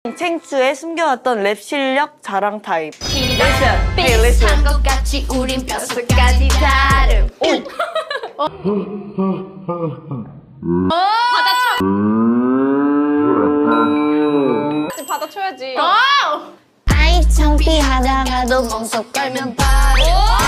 챙추에 숨겨왔던 랩 실력 자랑 타입. Listen, 비슷한 것 같이 우린 뼛속까지 다름. 받아쳐야지. 아이 창피하다가도 멍석 깔면 바로